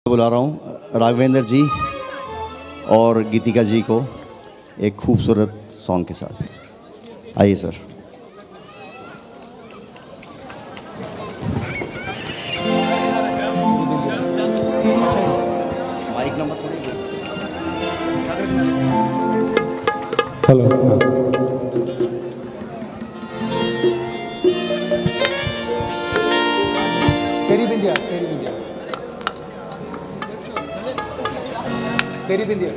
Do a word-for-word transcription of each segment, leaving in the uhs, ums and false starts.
बुला रहा हूँ राघवेंद्र जी और गीतिका जी को एक खूबसूरत सॉन्ग के साथ। आइए सर। माइक नंबर थोड़ी। हेलो। तेरी बिंदिया, तेरी बिंदिया, तेरी बिंदिया।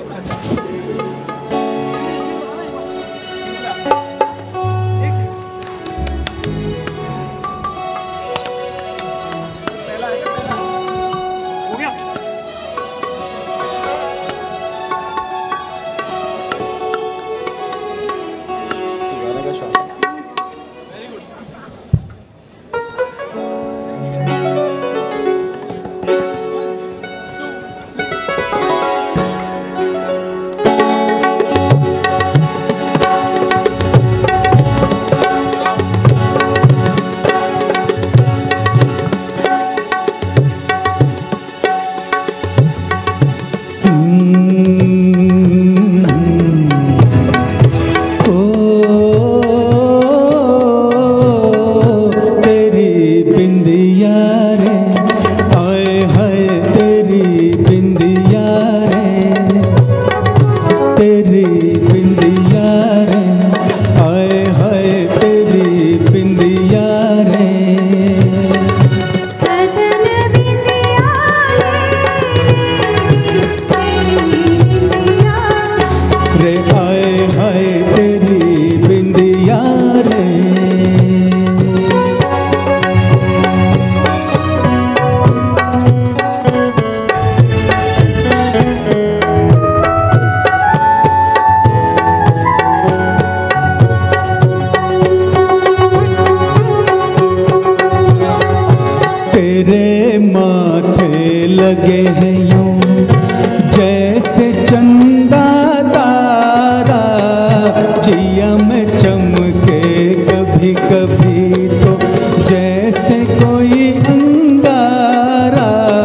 तेरे माथे लगे हैं यूं जैसे चंदा तारा, जिया में चमके कभी कभी तो जैसे कोई अंगारा।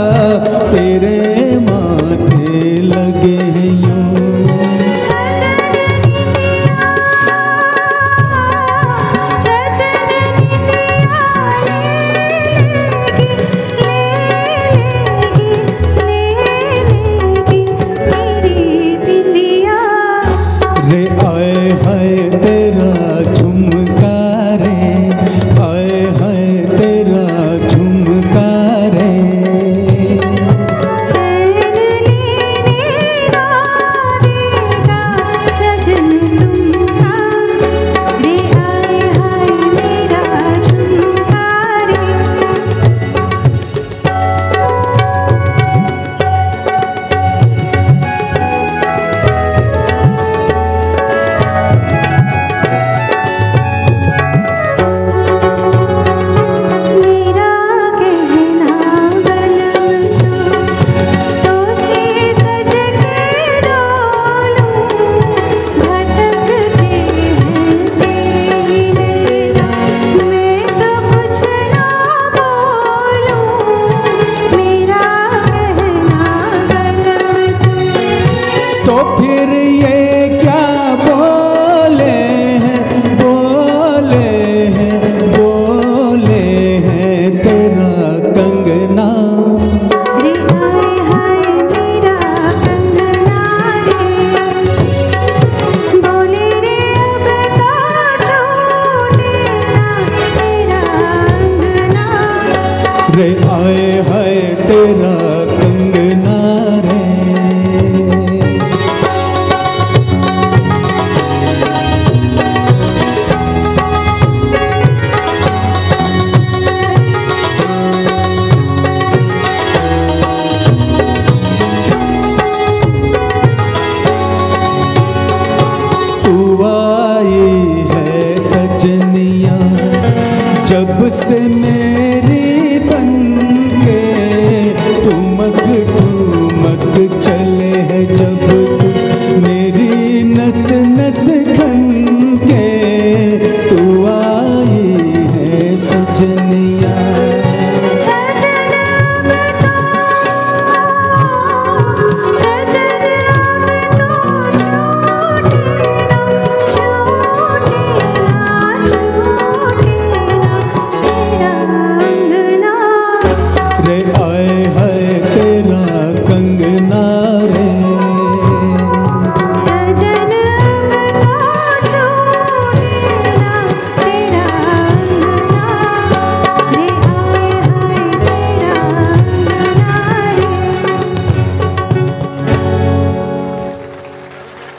तेरे माथे लगे हैं यूं रे आए हाय तेरा कंगना रे। तू आई है सजनिया जब से मेरी बन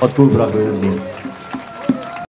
बहुत खूब राघवेंद्र जी।